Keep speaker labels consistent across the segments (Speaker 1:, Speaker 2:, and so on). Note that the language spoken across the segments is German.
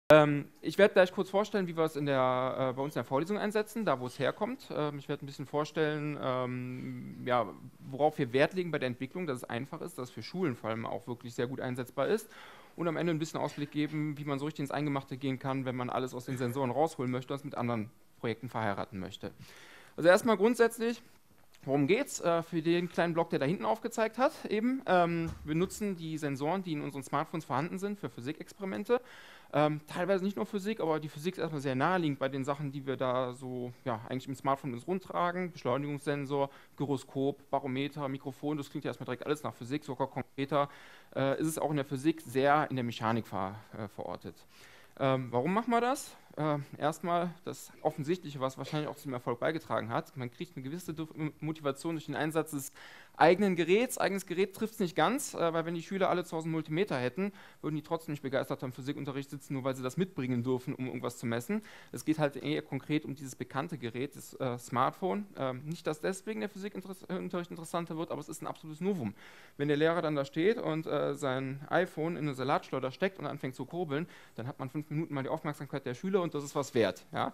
Speaker 1: Ich werde gleich kurz vorstellen, wie wir es bei uns in der Vorlesung einsetzen, da wo es herkommt. Ich werde ein bisschen vorstellen, ja, worauf wir Wert legen bei der Entwicklung, dass es einfach ist, dass es für Schulen vor allem auch wirklich sehr gut einsetzbar ist. Und am Ende ein bisschen Ausblick geben, wie man so richtig ins Eingemachte gehen kann, wenn man alles aus den Sensoren rausholen möchte und es mit anderen Projekten verheiraten möchte. Also erstmal grundsätzlich, worum geht es? Für den kleinen Block, der da hinten aufgezeigt hat, eben. Wir nutzen die Sensoren, die in unseren Smartphones vorhanden sind, für Physikexperimente. Teilweise nicht nur Physik, aber die Physik ist erstmal sehr naheliegend bei den Sachen, die wir da so ja, eigentlich im Smartphone mit uns rumtragen. Beschleunigungssensor, Gyroskop, Barometer, Mikrofon, das klingt ja erstmal direkt alles nach Physik, sogar konkreter ist es auch in der Physik sehr in der Mechanik verortet. Warum machen wir das? Erstmal das Offensichtliche, was wahrscheinlich auch zum Erfolg beigetragen hat. Man kriegt eine gewisse Motivation durch den Einsatz des eigenen Geräts. Eigenes Gerät trifft es nicht ganz, weil wenn die Schüler alle zu Hause einen Multimeter hätten, würden die trotzdem nicht begeistert am Physikunterricht sitzen, nur weil sie das mitbringen dürfen, um irgendwas zu messen. Es geht halt eher konkret um dieses bekannte Gerät, das Smartphone. Nicht, dass deswegen der Physikunterricht interessanter wird, aber es ist ein absolutes Novum. Wenn der Lehrer dann da steht und sein iPhone in eine Salatschleuder steckt und anfängt zu kurbeln, dann hat man 5 Minuten mal die Aufmerksamkeit der Schüler und das ist was wert. Ja?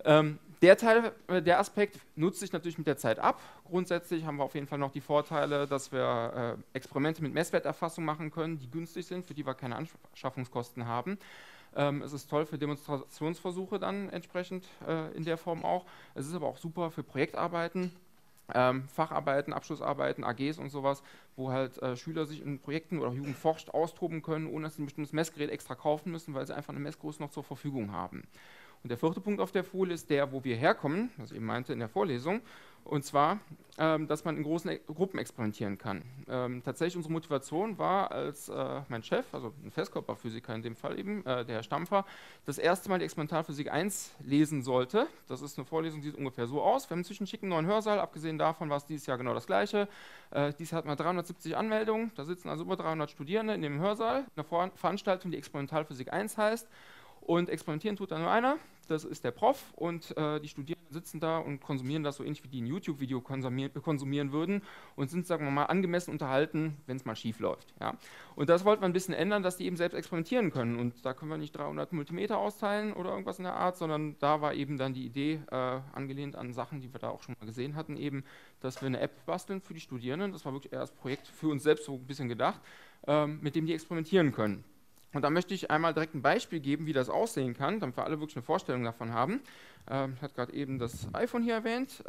Speaker 1: Der Aspekt nutzt sich natürlich mit der Zeit ab. Grundsätzlich haben wir auf jeden Fall noch die Vorteile, dass wir Experimente mit Messwerterfassung machen können, die günstig sind, für die wir keine Anschaffungskosten haben. Es ist toll für Demonstrationsversuche dann entsprechend in der Form auch. Es ist aber auch super für Projektarbeiten, Facharbeiten, Abschlussarbeiten, AGs und sowas, wo halt Schüler sich in Projekten oder Jugend forscht austoben können, ohne dass sie ein bestimmtes Messgerät extra kaufen müssen, weil sie einfach eine Messgröße noch zur Verfügung haben. Und der vierte Punkt auf der Folie ist der, wo wir herkommen, was ich eben meinte in der Vorlesung, und zwar, dass man in großen Gruppen experimentieren kann. Tatsächlich unsere Motivation war, als mein Chef, also ein Festkörperphysiker in dem Fall eben, der Herr Stampfer, das erste Mal die Experimentalphysik 1 lesen sollte. Das ist eine Vorlesung, die sieht ungefähr so aus. Wir haben inzwischen einen schicken neuen Hörsaal, abgesehen davon war es dieses Jahr genau das Gleiche. Dieses Jahr hat man 370 Anmeldungen, da sitzen also über 300 Studierende in dem Hörsaal. Eine Veranstaltung, die Experimentalphysik 1 heißt. Und experimentieren tut da nur einer, das ist der Prof und die Studierenden sitzen da und konsumieren das so ähnlich wie die ein YouTube-Video konsumieren würden und sind, sagen wir mal, angemessen unterhalten, wenn es mal schief läuft. Ja? Und das wollten wir ein bisschen ändern, dass die eben selbst experimentieren können und da können wir nicht 300 Multimeter austeilen oder irgendwas in der Art, sondern da war eben dann die Idee, angelehnt an Sachen, die wir da auch schon mal gesehen hatten, eben, dass wir eine App basteln für die Studierenden, das war wirklich eher das Projekt für uns selbst so ein bisschen gedacht, mit dem die experimentieren können. Und da möchte ich einmal direkt ein Beispiel geben, wie das aussehen kann, damit wir alle wirklich eine Vorstellung davon haben. Ich hatte gerade eben das iPhone hier erwähnt.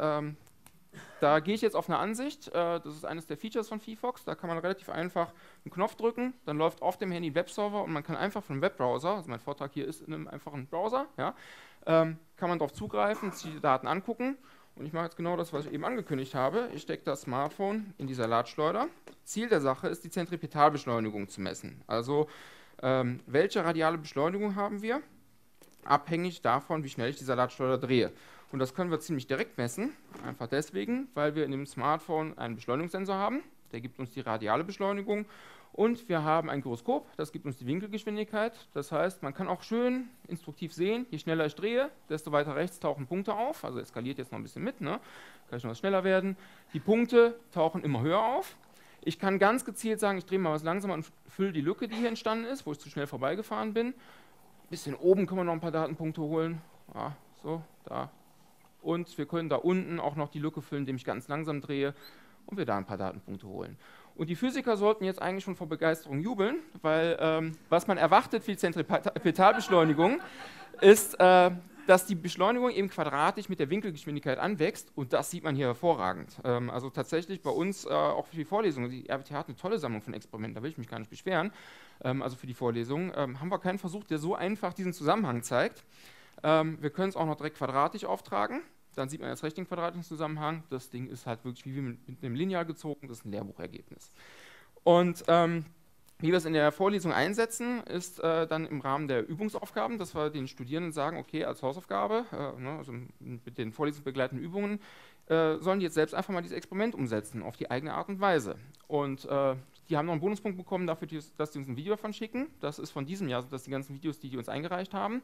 Speaker 1: Da gehe ich jetzt auf eine Ansicht. Das ist eines der Features von VFox. Da kann man relativ einfach einen Knopf drücken, dann läuft auf dem Handy ein Webserver und man kann einfach von einem Webbrowser, also mein Vortrag hier ist in einem einfachen Browser, ja, kann man darauf zugreifen, sich die Daten angucken. Und ich mache jetzt genau das, was ich eben angekündigt habe. Ich stecke das Smartphone in die Salatschleuder. Ziel der Sache ist, die Zentripetalbeschleunigung zu messen. Also welche radiale Beschleunigung haben wir? Abhängig davon, wie schnell ich die Salatschleuder drehe. Und das können wir ziemlich direkt messen, einfach deswegen, weil wir in dem Smartphone einen Beschleunigungssensor haben, der gibt uns die radiale Beschleunigung und wir haben ein Gyroskop, das gibt uns die Winkelgeschwindigkeit. Das heißt, man kann auch schön instruktiv sehen, je schneller ich drehe, desto weiter rechts tauchen Punkte auf, also eskaliert jetzt noch ein bisschen mit, ne? Kann ich noch schneller werden. Die Punkte tauchen immer höher auf. Ich kann ganz gezielt sagen, ich drehe mal was langsamer und fülle die Lücke, die hier entstanden ist, wo ich zu schnell vorbeigefahren bin. Ein bisschen oben können wir noch ein paar Datenpunkte holen. Ja, so, da. Und wir können da unten auch noch die Lücke füllen, indem ich ganz langsam drehe und wir da ein paar Datenpunkte holen. Und die Physiker sollten jetzt eigentlich schon vor Begeisterung jubeln, weil was man erwartet für die Zentripetalbeschleunigung ist, dass die Beschleunigung eben quadratisch mit der Winkelgeschwindigkeit anwächst und das sieht man hier hervorragend. Also tatsächlich bei uns auch für die Vorlesung, die RWTH hat eine tolle Sammlung von Experimenten, da will ich mich gar nicht beschweren, also für die Vorlesung, haben wir keinen Versuch, der so einfach diesen Zusammenhang zeigt. Wir können es auch noch direkt quadratisch auftragen, dann sieht man erst recht den quadratischen Zusammenhang, das Ding ist halt wirklich wie mit einem Lineal gezogen, das ist ein Lehrbuchergebnis. Und wie wir es in der Vorlesung einsetzen, ist dann im Rahmen der Übungsaufgaben, dass wir den Studierenden sagen, okay, als Hausaufgabe, also mit den vorlesungsbegleitenden Übungen, sollen die jetzt selbst einfach mal dieses Experiment umsetzen, auf die eigene Art und Weise. Und die haben noch einen Bonuspunkt bekommen dafür, dass die uns ein Video davon schicken. Das ist von diesem Jahr, das sind die ganzen Videos, die uns eingereicht haben.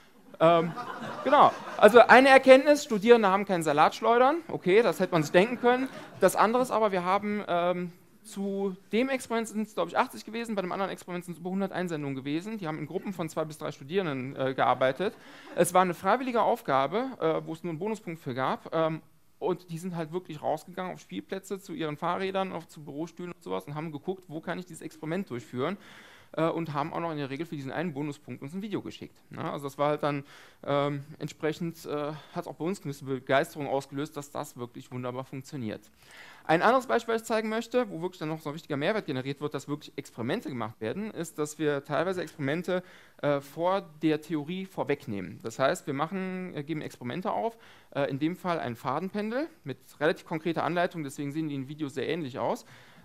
Speaker 1: Genau, also eine Erkenntnis, Studierende haben keinen Salatschleudern, okay, das hätte man sich denken können. Das andere ist aber, wir haben Zu dem Experiment sind es, glaube ich, 80 gewesen, bei dem anderen Experiment sind es über 100 Einsendungen gewesen. Die haben in Gruppen von 2 bis 3 Studierenden gearbeitet. Es war eine freiwillige Aufgabe, wo es nur einen Bonuspunkt für gab. Und die sind halt wirklich rausgegangen auf Spielplätze zu ihren Fahrrädern, zu Bürostühlen und sowas und haben geguckt, wo kann ich dieses Experiment durchführen. Und haben auch noch in der Regel für diesen einen Bonuspunkt uns ein Video geschickt. Ja, also das war halt dann entsprechend, hat auch bei uns eine Begeisterung ausgelöst, dass das wirklich wunderbar funktioniert. Ein anderes Beispiel, das ich zeigen möchte, wo wirklich dann noch so ein richtiger Mehrwert generiert wird, dass wirklich Experimente gemacht werden, ist, dass wir teilweise Experimente vor der Theorie vorwegnehmen. Das heißt, geben Experimente auf, in dem Fall ein Fadenpendel mit relativ konkreter Anleitung, deswegen sehen die in Videos sehr ähnlich aus.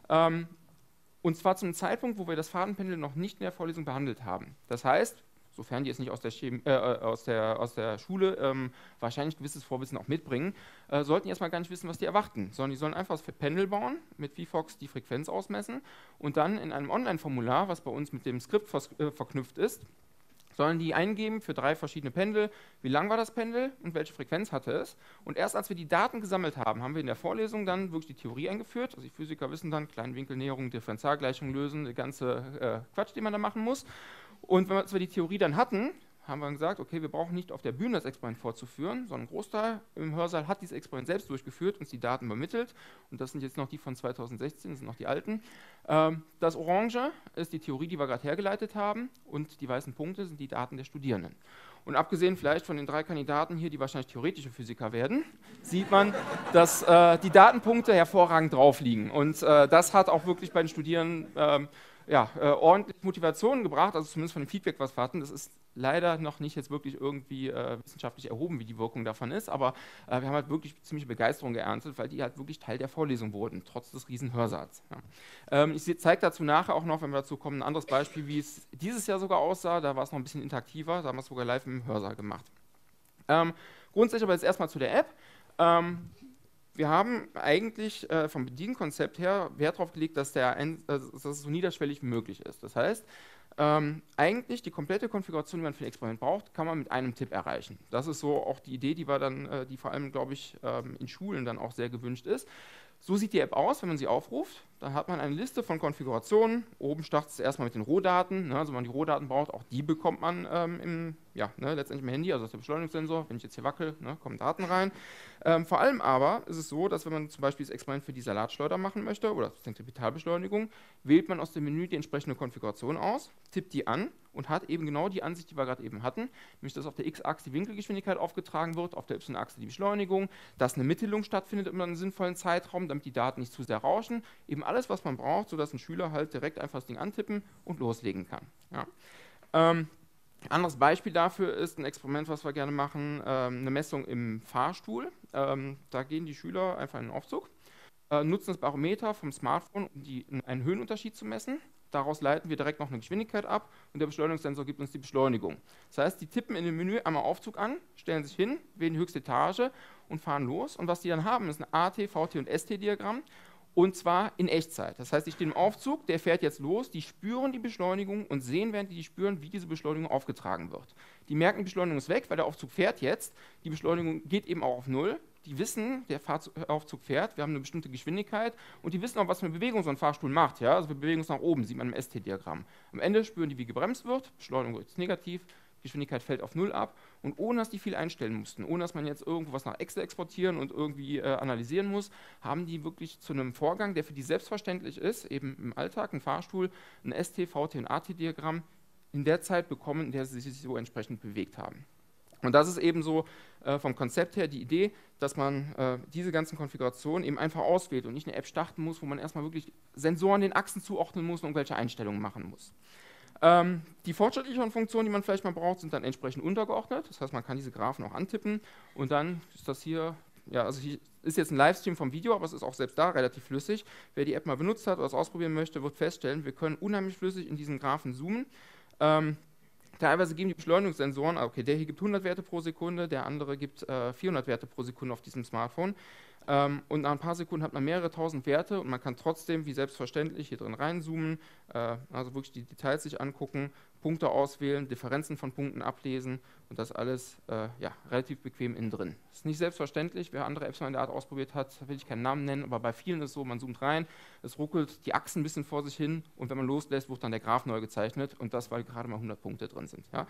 Speaker 1: Und zwar zu einem Zeitpunkt, wo wir das Fadenpendel noch nicht in der Vorlesung behandelt haben. Das heißt, sofern die es nicht aus der Schule wahrscheinlich gewisses Vorwissen auch mitbringen, sollten die erstmal gar nicht wissen, was die erwarten, sondern die sollen einfach das Pendel bauen, mit VFox die Frequenz ausmessen und dann in einem Online-Formular, was bei uns mit dem Skript verknüpft ist, sollen die eingeben für 3 verschiedene Pendel, wie lang war das Pendel und welche Frequenz hatte es. Und erst als wir die Daten gesammelt haben, haben wir in der Vorlesung dann wirklich die Theorie eingeführt. Also die Physiker wissen dann, Kleinwinkelnäherung, Differentialgleichung lösen, der ganze Quatsch, den man da machen muss. Und als wir die Theorie dann hatten, haben wir dann gesagt, okay, wir brauchen nicht auf der Bühne das Experiment vorzuführen, sondern ein Großteil im Hörsaal hat dieses Experiment selbst durchgeführt, uns die Daten übermittelt. Und das sind jetzt noch die von 2016, das sind noch die alten. Das Orange ist die Theorie, die wir gerade hergeleitet haben, und die weißen Punkte sind die Daten der Studierenden. Und abgesehen vielleicht von den 3 Kandidaten hier, die wahrscheinlich theoretische Physiker werden, sieht man, dass die Datenpunkte hervorragend drauf liegen. Und das hat auch wirklich bei den Studierenden ordentlich Motivation gebracht, also zumindest von dem Feedback, was wir hatten. Das ist leider noch nicht jetzt wirklich irgendwie wissenschaftlich erhoben, wie die Wirkung davon ist, aber wir haben halt wirklich ziemliche Begeisterung geerntet, weil die halt wirklich Teil der Vorlesung wurden, trotz des riesen Hörsaals. Ja. Ich zeige dazu nachher auch noch, wenn wir dazu kommen, ein anderes Beispiel, wie es dieses Jahr sogar aussah. Da war es noch ein bisschen interaktiver, da haben wir es sogar live im Hörsaal gemacht. Grundsätzlich aber jetzt erstmal zu der App. Wir haben eigentlich vom Bedienkonzept her Wert darauf gelegt, dass es so niederschwellig wie möglich ist. Das heißt, eigentlich die komplette Konfiguration, die man für ein Experiment braucht, kann man mit einem Tipp erreichen. Das ist so auch die Idee, die vor allem, glaube ich, in Schulen dann auch sehr gewünscht ist. So sieht die App aus, wenn man sie aufruft. Dann hat man eine Liste von Konfigurationen. Oben startet es erstmal mit den Rohdaten. Ne? Also wenn man die Rohdaten braucht, auch die bekommt man letztendlich im Handy, also aus dem Beschleunigungssensor. Wenn ich jetzt hier wackel, kommen Daten rein. Vor allem aber ist es so, dass wenn man zum Beispiel das Experiment für die Salatschleuder machen möchte oder Zentripetalbeschleunigung, wählt man aus dem Menü die entsprechende Konfiguration aus, tippt die an und hat eben genau die Ansicht, die wir gerade eben hatten, nämlich dass auf der X-Achse die Winkelgeschwindigkeit aufgetragen wird, auf der Y-Achse die Beschleunigung, dass eine Mittelung stattfindet in einem sinnvollen Zeitraum, damit die Daten nicht zu sehr rauschen. Eben alles, was man braucht, sodass ein Schüler halt direkt einfach das Ding antippen und loslegen kann. Ja. Anderes Beispiel dafür ist ein Experiment, was wir gerne machen, eine Messung im Fahrstuhl. Da gehen die Schüler einfach in den Aufzug, nutzen das Barometer vom Smartphone, um einen Höhenunterschied zu messen. Daraus leiten wir direkt noch eine Geschwindigkeit ab und der Beschleunigungssensor gibt uns die Beschleunigung. Das heißt, die tippen in dem Menü einmal Aufzug an, stellen sich hin, wählen die höchste Etage und fahren los. Und was die dann haben, ist ein AT, VT und ST-Diagramm. Und zwar in Echtzeit. Das heißt, die stehen im Aufzug, der fährt jetzt los, die spüren die Beschleunigung und sehen, während die spüren, wie diese Beschleunigung aufgetragen wird. Die merken, die Beschleunigung ist weg, weil der Aufzug fährt jetzt. Die Beschleunigung geht eben auch auf 0. Die wissen, der Aufzug fährt, wir haben eine bestimmte Geschwindigkeit und die wissen auch, was für eine Bewegung so ein Fahrstuhl macht. Ja? Also wir bewegen uns nach oben, sieht man im ST-Diagramm. Am Ende spüren die, wie gebremst wird, Beschleunigung ist negativ, Geschwindigkeit fällt auf 0 ab und ohne, dass die viel einstellen mussten, ohne, dass man jetzt irgendwo was nach Excel exportieren und irgendwie analysieren muss, haben die wirklich zu einem Vorgang, der für die selbstverständlich ist, eben im Alltag, ein Fahrstuhl, ein ST, VT und AT-Diagramm in der Zeit bekommen, in der sie sich so entsprechend bewegt haben. Und das ist eben so vom Konzept her die Idee, dass man diese ganzen Konfigurationen eben einfach auswählt und nicht eine App starten muss, wo man erstmal wirklich Sensoren den Achsen zuordnen muss und irgendwelche Einstellungen machen muss. Die fortschrittlicheren Funktionen, die man vielleicht mal braucht, sind dann entsprechend untergeordnet. Das heißt, man kann diese Graphen auch antippen und dann ist das hier, ja, also hier ist jetzt ein Livestream vom Video, aber es ist auch selbst da relativ flüssig. Wer die App mal benutzt hat oder es ausprobieren möchte, wird feststellen, wir können unheimlich flüssig in diesen Graphen zoomen. Teilweise geben die Beschleunigungssensoren, okay, der hier gibt 100 Werte pro Sekunde, der andere gibt 400 Werte pro Sekunde auf diesem Smartphone. Und nach ein paar Sekunden hat man mehrere tausend Werte und man kann trotzdem, wie selbstverständlich, hier drin reinzoomen, also wirklich die Details sich angucken, Punkte auswählen, Differenzen von Punkten ablesen und das alles ja, relativ bequem innen drin. Das ist nicht selbstverständlich, wer andere Apps mal in der Art ausprobiert hat, will ich keinen Namen nennen, aber bei vielen ist es so, man zoomt rein, es ruckelt die Achsen ein bisschen vor sich hin und wenn man loslässt, wird dann der Graph neu gezeichnet und das, weil gerade mal 100 Punkte drin sind. Ja.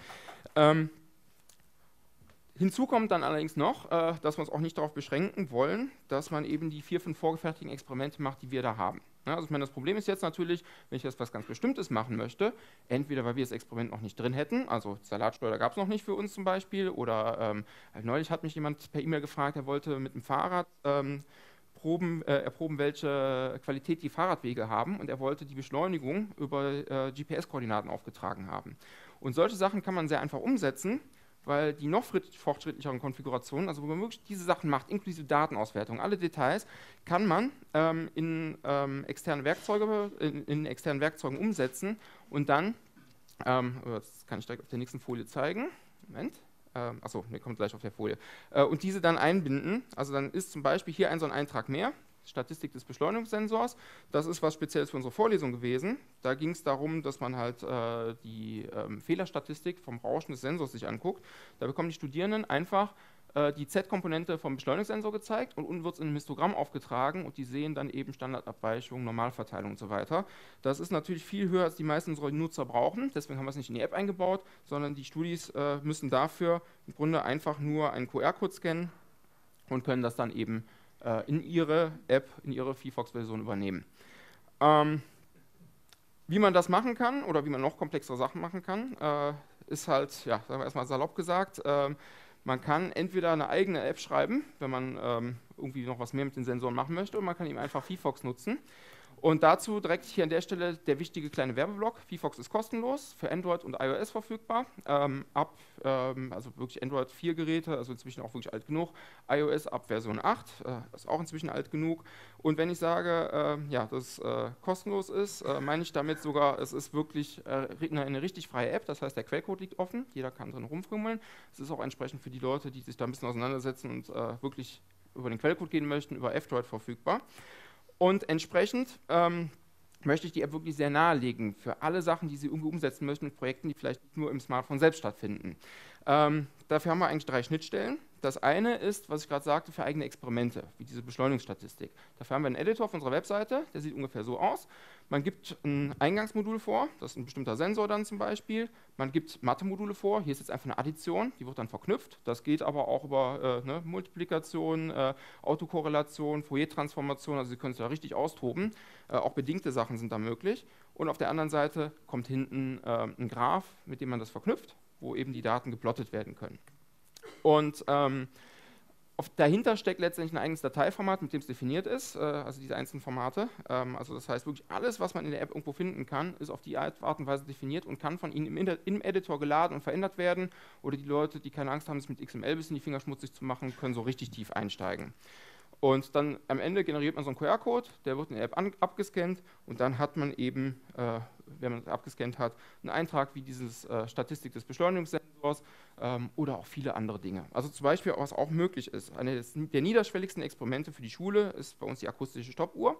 Speaker 1: Hinzu kommt dann allerdings noch, dass wir uns auch nicht darauf beschränken wollen, dass man eben die 4, 5 vorgefertigten Experimente macht, die wir da haben. Ja, also ich meine, das Problem ist jetzt natürlich, wenn ich jetzt was ganz Bestimmtes machen möchte, entweder weil wir das Experiment noch nicht drin hätten, also Salatsteuer gab es noch nicht für uns zum Beispiel, oder neulich hat mich jemand per E-Mail gefragt, er wollte mit dem Fahrrad erproben, welche Qualität die Fahrradwege haben und er wollte die Beschleunigung über GPS-Koordinaten aufgetragen haben. Und solche Sachen kann man sehr einfach umsetzen, weil die noch fortschrittlicheren Konfigurationen, also wo man wirklich diese Sachen macht, inklusive Datenauswertung, alle Details, kann man in externen Werkzeugen umsetzen und dann, das kann ich direkt auf der nächsten Folie zeigen, Moment, achso, ne, kommt gleich auf der Folie, und diese dann einbinden, also dann ist zum Beispiel hier so ein Eintrag mehr, Statistik des Beschleunigungssensors. Das ist was Spezielles für unsere Vorlesung gewesen. Da ging es darum, dass man halt die Fehlerstatistik vom Rauschen des Sensors sich anguckt. Da bekommen die Studierenden einfach die Z-Komponente vom Beschleunigungssensor gezeigt und unten wird es in einem Histogramm aufgetragen und die sehen dann eben Standardabweichungen, Normalverteilung und so weiter. Das ist natürlich viel höher, als die meisten unserer Nutzer brauchen. Deswegen haben wir es nicht in die App eingebaut, sondern die Studis müssen dafür im Grunde einfach nur einen QR-Code scannen und können das dann eben in ihre App, in ihre VFox-Version übernehmen. Wie man das machen kann oder wie man noch komplexere Sachen machen kann, ist halt, ja, sagen wir erstmal salopp gesagt, man kann entweder eine eigene App schreiben, wenn man irgendwie noch was mehr mit den Sensoren machen möchte, und man kann eben einfach VFox nutzen. Und dazu direkt hier an der Stelle der wichtige kleine Werbeblock. VFox ist kostenlos, für Android und iOS verfügbar. Also wirklich Android 4 Geräte, also inzwischen auch wirklich alt genug. iOS ab Version 8, ist auch inzwischen alt genug. Und wenn ich sage, ja, dass es kostenlos ist, meine ich damit sogar, es ist wirklich eine richtig freie App. Das heißt, der Quellcode liegt offen, jeder kann drin rumfummeln. Es ist auch entsprechend für die Leute, die sich da ein bisschen auseinandersetzen und wirklich über den Quellcode gehen möchten, über F-Droid verfügbar. Und entsprechend möchte ich die App wirklich sehr nahelegen für alle Sachen, die Sie irgendwie umsetzen möchten mit Projekten, die vielleicht nur im Smartphone selbst stattfinden. Dafür haben wir eigentlich 3 Schnittstellen. Das eine ist, was ich gerade sagte, für eigene Experimente, wie diese Beschleunigungsstatistik. Dafür haben wir einen Editor auf unserer Webseite, der sieht ungefähr so aus. Man gibt ein Eingangsmodul vor, das ist ein bestimmter Sensor dann zum Beispiel. Man gibt Mathe-Module vor, hier ist jetzt einfach eine Addition, die wird dann verknüpft. Das geht aber auch über Multiplikation, Autokorrelation, Fourier-Transformation, also Sie können es da richtig austoben. Auch bedingte Sachen sind da möglich. Und auf der anderen Seite kommt hinten ein Graph, mit dem man das verknüpft, wo eben die Daten geplottet werden können. Und dahinter steckt letztendlich ein eigenes Dateiformat, mit dem es definiert ist, also diese einzelnen Formate. Also das heißt wirklich alles, was man in der App irgendwo finden kann, ist auf die Art und Weise definiert und kann von Ihnen im Editor geladen und verändert werden. Oder die Leute, die keine Angst haben, sich mit XML bis in die Finger schmutzig zu machen, können so richtig tief einsteigen. Und dann am Ende generiert man so einen QR-Code, der wird in der App abgescannt und dann hat man eben, wenn man das abgescannt hat, einen Eintrag wie dieses Statistik des Beschleunigungssensors oder auch viele andere Dinge. Also zum Beispiel, was auch möglich ist, eine der niederschwelligsten Experimente für die Schule ist bei uns die akustische Stoppuhr.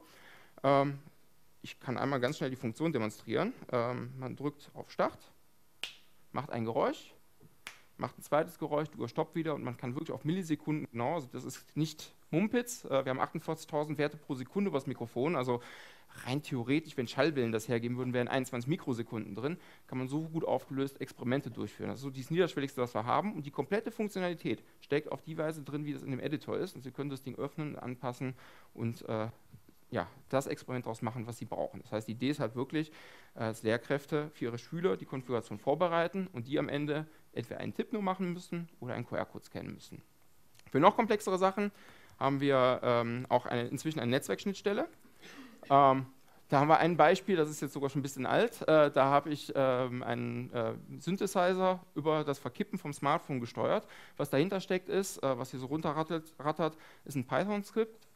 Speaker 1: Ich kann einmal ganz schnell die Funktion demonstrieren. Man drückt auf Start, macht ein Geräusch, macht ein zweites Geräusch, drückt Stopp wieder und man kann wirklich auf Millisekunden genau, also das ist nicht Mumpitz, wir haben 48.000 Werte pro Sekunde über das Mikrofon, also rein theoretisch, wenn Schallwellen das hergeben würden, wären 21 Mikrosekunden drin, kann man so gut aufgelöst Experimente durchführen. Das ist so das Niederschwelligste, was wir haben und die komplette Funktionalität steckt auf die Weise drin, wie das in dem Editor ist und Sie können das Ding öffnen, anpassen und ja, das Experiment daraus machen, was Sie brauchen. Das heißt, die Idee ist halt wirklich, dass Lehrkräfte für ihre Schüler die Konfiguration vorbereiten und die am Ende entweder einen Tipp nur machen müssen oder einen QR-Code scannen müssen. Für noch komplexere Sachen haben wir auch inzwischen eine Netzwerkschnittstelle. Da haben wir ein Beispiel, das ist jetzt sogar schon ein bisschen alt. Da habe ich einen Synthesizer über das Verkippen vom Smartphone gesteuert. Was dahinter steckt ist, was hier so runterrattert, ist ein Python-Skript,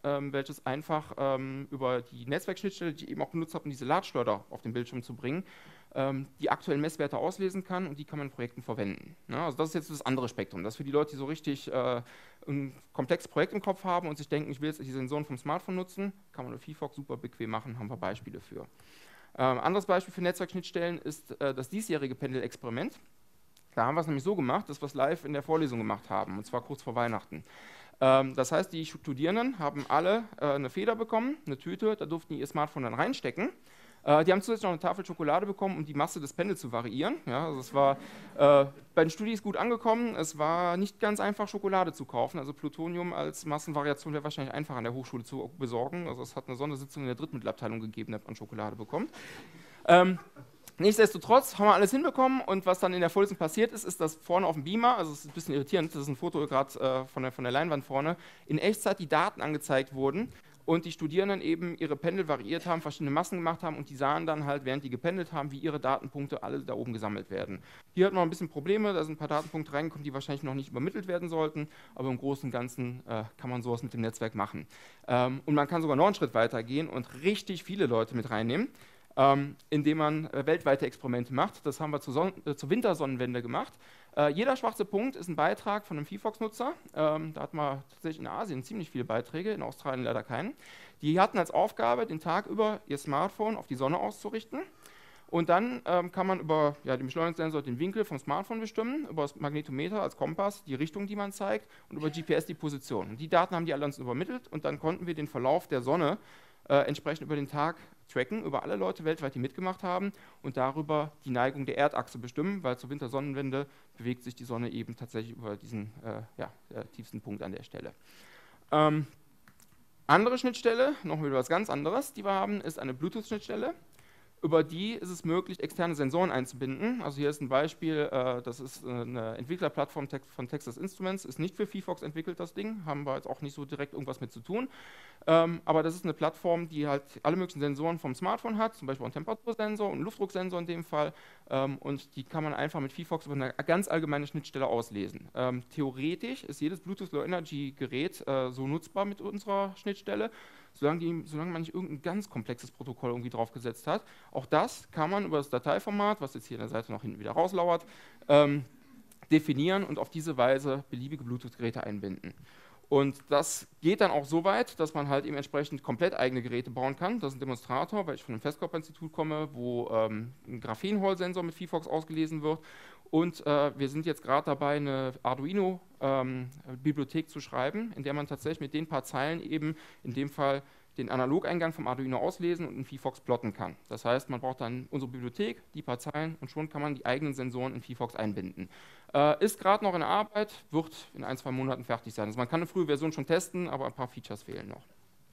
Speaker 1: welches einfach über die Netzwerkschnittstelle, die ich eben auch benutzt habe, um diese Ladschleuder auf den Bildschirm zu bringen, die aktuellen Messwerte auslesen kann und die kann man in Projekten verwenden. Ja, also das ist jetzt das andere Spektrum. Das ist für die Leute, die so richtig ein komplexes Projekt im Kopf haben und sich denken, ich will jetzt die Sensoren vom Smartphone nutzen, kann man mit VFox super bequem machen, haben wir Beispiele für. Anderes Beispiel für Netzwerkschnittstellen ist das diesjährige Pendelexperiment. Da haben wir es nämlich so gemacht, dass wir es live in der Vorlesung gemacht haben, und zwar kurz vor Weihnachten. Das heißt, die Studierenden haben alle eine Feder bekommen, eine Tüte, da durften die ihr Smartphone dann reinstecken. Die haben zusätzlich noch eine Tafel Schokolade bekommen, um die Masse des Pendels zu variieren. Ja, also es war bei den Studis gut angekommen. Es war nicht ganz einfach, Schokolade zu kaufen. Also Plutonium als Massenvariation wäre wahrscheinlich einfach an der Hochschule zu besorgen. Also es hat eine Sondersitzung in der Drittmittelabteilung gegeben, da hat man Schokolade bekommen. Nichtsdestotrotz haben wir alles hinbekommen, und was dann in der Vorlesung passiert ist, ist, dass vorne auf dem Beamer, also es ist ein bisschen irritierend, das ist ein Foto gerade von der Leinwand vorne, in Echtzeit die Daten angezeigt wurden und die Studierenden eben ihre Pendel variiert haben, verschiedene Massen gemacht haben, und die sahen dann halt, während die gependelt haben, wie ihre Datenpunkte alle da oben gesammelt werden. Hier hat man ein bisschen Probleme, da sind ein paar Datenpunkte reingekommen, die wahrscheinlich noch nicht übermittelt werden sollten, aber im Großen und Ganzen kann man sowas mit dem Netzwerk machen. Und man kann sogar noch einen Schritt weiter gehen und richtig viele Leute mit reinnehmen, indem man weltweite Experimente macht. Das haben wir zur Wintersonnenwende gemacht. Jeder schwarze Punkt ist ein Beitrag von einem VFox-Nutzer. Da hat man tatsächlich in Asien ziemlich viele Beiträge, in Australien leider keinen. Die hatten als Aufgabe, den Tag über ihr Smartphone auf die Sonne auszurichten. Und dann kann man über den Beschleunigungssensor den Winkel vom Smartphone bestimmen, über das Magnetometer als Kompass die Richtung, die man zeigt, und über GPS die Position. Und die Daten haben die alle uns übermittelt, und dann konnten wir den Verlauf der Sonne entsprechend über den Tag tracken, über alle Leute weltweit, die mitgemacht haben, und darüber die Neigung der Erdachse bestimmen, weil zur Wintersonnenwende bewegt sich die Sonne eben tatsächlich über diesen tiefsten Punkt an der Stelle. Andere Schnittstelle, noch wieder was ganz anderes, die wir haben, ist eine Bluetooth-Schnittstelle. Über die ist es möglich, externe Sensoren einzubinden. Also hier ist ein Beispiel, das ist eine Entwicklerplattform von Texas Instruments, ist nicht für VFox entwickelt, das Ding, haben wir jetzt auch nicht so direkt irgendwas mit zu tun. Aber das ist eine Plattform, die halt alle möglichen Sensoren vom Smartphone hat, zum Beispiel einen Temperatursensor und einen Luftdrucksensor in dem Fall. Und die kann man einfach mit VFox über eine ganz allgemeine Schnittstelle auslesen. Theoretisch ist jedes Bluetooth Low Energy Gerät so nutzbar mit unserer Schnittstelle, solange man nicht irgendein ganz komplexes Protokoll irgendwie draufgesetzt hat. Auch das kann man über das Dateiformat, was jetzt hier an der Seite noch hinten wieder rauslauert, definieren und auf diese Weise beliebige Bluetooth-Geräte einbinden. Und das geht dann auch so weit, dass man halt eben entsprechend komplett eigene Geräte bauen kann. Das ist ein Demonstrator, weil ich von einem Festkörperinstitut komme, wo ein Graphen-Hall-Sensor mit VFox ausgelesen wird. Und wir sind jetzt gerade dabei, eine Arduino-Bibliothek zu schreiben, in der man tatsächlich mit den paar Zeilen eben in dem Fall den Analogeingang vom Arduino auslesen und in VFox plotten kann. Das heißt, man braucht dann unsere Bibliothek, die paar Zeilen, und schon kann man die eigenen Sensoren in VFox einbinden. Ist gerade noch in der Arbeit, wird in 1-2 Monaten fertig sein. Also man kann eine frühe Version schon testen, aber ein paar Features fehlen noch.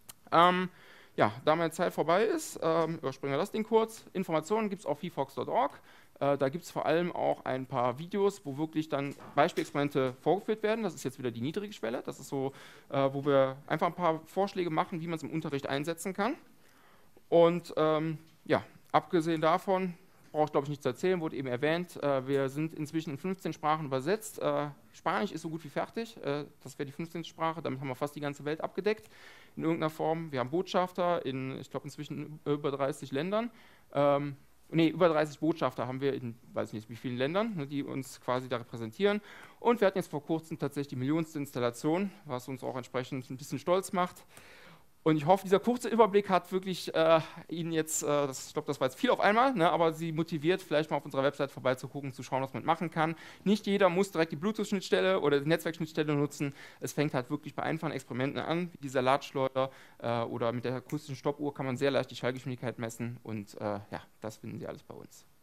Speaker 1: Da meine Zeit vorbei ist, überspringen wir das Ding kurz. Informationen gibt es auf vfox.org. Da gibt es vor allem auch ein paar Videos, wo wirklich dann Beispielexperimente vorgeführt werden. Das ist jetzt wieder die niedrige Schwelle. Das ist so, wo wir einfach ein paar Vorschläge machen, wie man es im Unterricht einsetzen kann. Und abgesehen davon, brauche ich glaube ich nicht zu erzählen, wurde eben erwähnt, wir sind inzwischen in 15 Sprachen übersetzt. Spanisch ist so gut wie fertig, das wäre die 15. Sprache, damit haben wir fast die ganze Welt abgedeckt in irgendeiner Form. Wir haben Botschafter in, ich glaube inzwischen über 30 Ländern. Über 30 Botschafter haben wir in, weiß nicht wie vielen Ländern, die uns quasi da repräsentieren. Und wir hatten jetzt vor kurzem tatsächlich die millionste Installation, was uns auch entsprechend ein bisschen stolz macht. Und ich hoffe, dieser kurze Überblick hat wirklich Ihnen jetzt, ich glaube, das war jetzt viel auf einmal, ne, aber Sie motiviert, vielleicht mal auf unserer Website vorbeizugucken, zu schauen, was man machen kann. Nicht jeder muss direkt die Bluetooth-Schnittstelle oder die Netzwerkschnittstelle nutzen. Es fängt halt wirklich bei einfachen Experimenten an, wie dieser Ladschleuder oder mit der akustischen Stoppuhr kann man sehr leicht die Schallgeschwindigkeit messen und das finden Sie alles bei uns.